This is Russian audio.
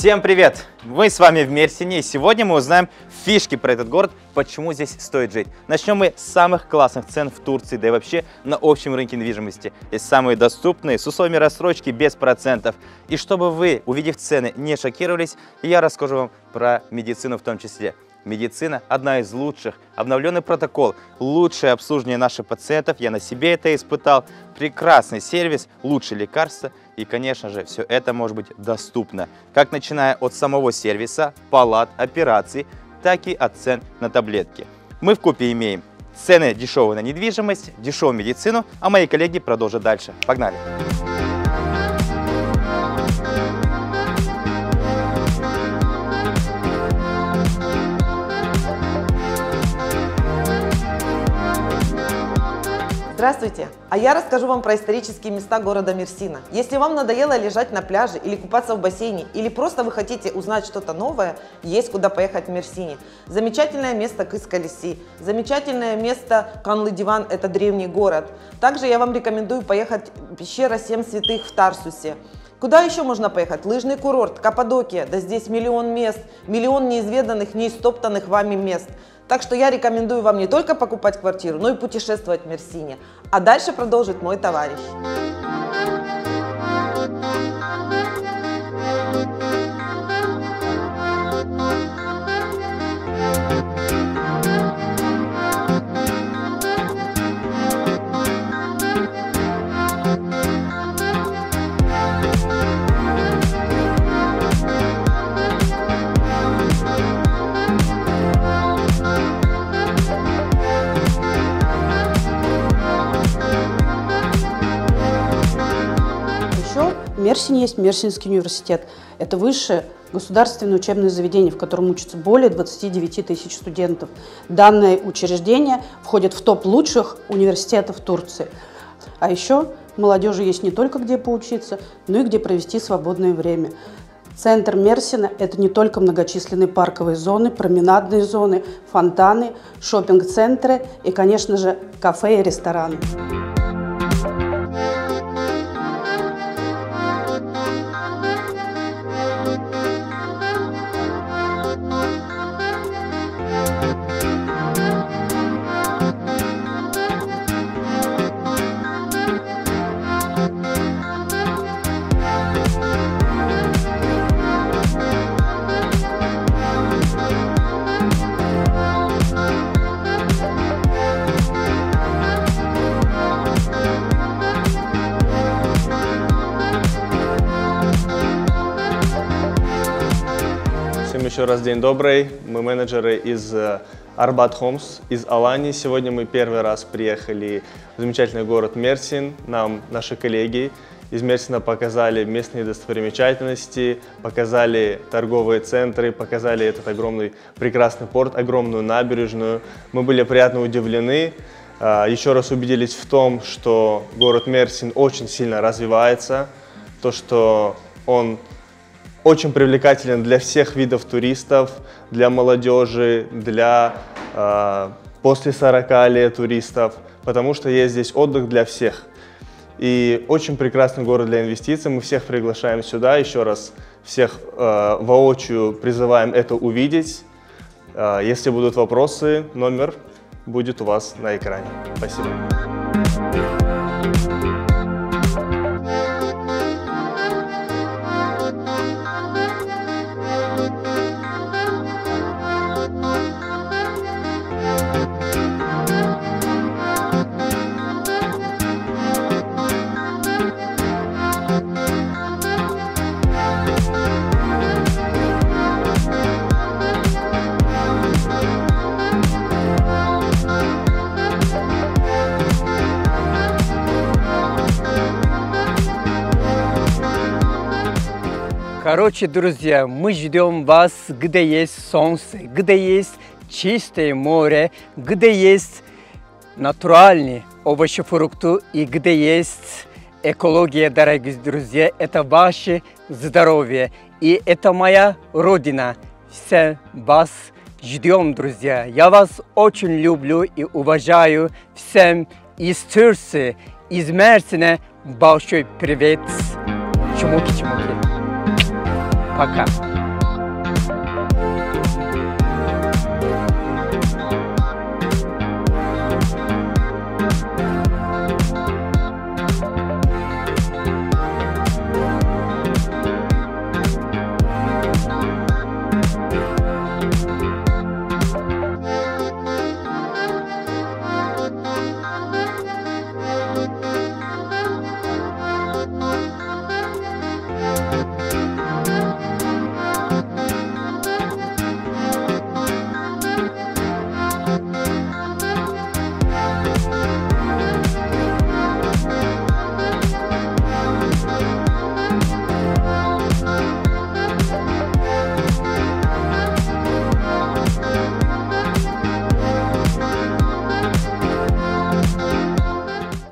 Всем привет! Мы с вами в Мерсине, и сегодня мы узнаем фишки про этот город, почему здесь стоит жить. Начнем мы с самых классных цен в Турции, да и вообще на общем рынке недвижимости. Есть самые доступные, с условиями рассрочки, без процентов. И чтобы вы, увидев цены, не шокировались, я расскажу вам про медицину в том числе. Медицина одна из лучших, обновленный протокол, лучшее обслуживание наших пациентов, я на себе это испытал, прекрасный сервис, лучшие лекарства и, конечно же, все это может быть доступно, как начиная от самого сервиса, палат, операций, так и от цен на таблетки. Мы вкупе имеем цены дешевые на недвижимость, дешевую медицину, а мои коллеги продолжат дальше. Погнали! Здравствуйте! А я расскажу вам про исторические места города Мерсина. Если вам надоело лежать на пляже или купаться в бассейне, или просто вы хотите узнать что-то новое, есть куда поехать в Мерсине. Замечательное место Кыз-Калеси, замечательное место Канлы-Диван, это древний город. Также я вам рекомендую поехать в пещера 7 святых в Тарсусе. Куда еще можно поехать? Лыжный курорт, Каппадокия, да здесь миллион мест, миллион неизведанных, неистоптанных вами мест. Так что я рекомендую вам не только покупать квартиру, но и путешествовать в Мерсине. А дальше продолжит мой товарищ. В Мерсине есть Мерсинский университет. Это высшее государственное учебное заведение, в котором учатся более 29 тысяч студентов. Данное учреждение входит в топ лучших университетов Турции. А еще молодежи есть не только где поучиться, но и где провести свободное время. Центр Мерсина – это не только многочисленные парковые зоны, променадные зоны, фонтаны, шоппинг-центры и, конечно же, кафе и рестораны. Всем еще раз день добрый. Мы менеджеры из Арбат Homes, из Алании. Сегодня мы первый раз приехали в замечательный город Мерсин. Нам наши коллеги из Мерсина показали местные достопримечательности, показали торговые центры, показали этот огромный прекрасный порт, огромную набережную. Мы были приятно удивлены. Еще раз убедились в том, что город Мерсин очень сильно развивается, то, что он очень привлекателен для всех видов туристов, для молодежи, для после 40 лет туристов, потому что есть здесь отдых для всех. И очень прекрасный город для инвестиций. Мы всех приглашаем сюда. Еще раз всех воочию призываем это увидеть. Если будут вопросы, номер будет у вас на экране. Спасибо. Короче, друзья, мы ждем вас, где есть солнце, где есть чистое море, где есть натуральные овощи, фрукты и где есть экология, дорогие друзья. Это ваше здоровье и это моя родина. Все вас ждем, друзья. Я вас очень люблю и уважаю. Всем из Турции, из Мерсина большой привет. Чмоки-чмоки. Пока.